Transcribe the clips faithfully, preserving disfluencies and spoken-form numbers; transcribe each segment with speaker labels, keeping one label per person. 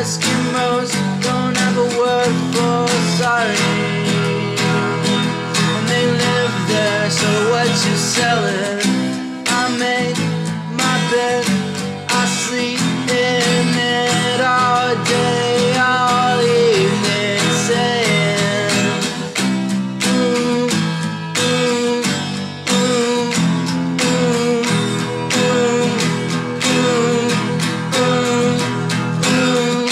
Speaker 1: Eskimos don't have a word for sorry, and they live there, so what you selling? I make my bed, I sleep in it all day, all evening, saying ooh, ooh, ooh, ooh, ooh, ooh, ooh.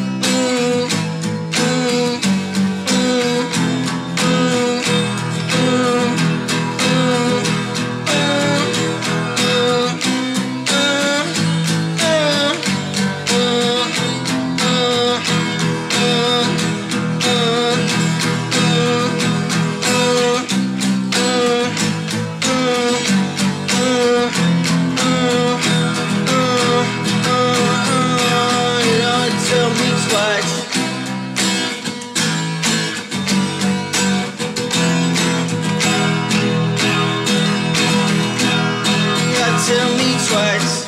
Speaker 1: Tell me twice.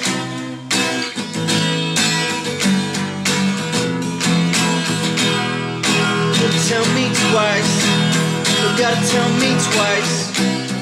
Speaker 1: Tell me twice. You gotta tell me twice.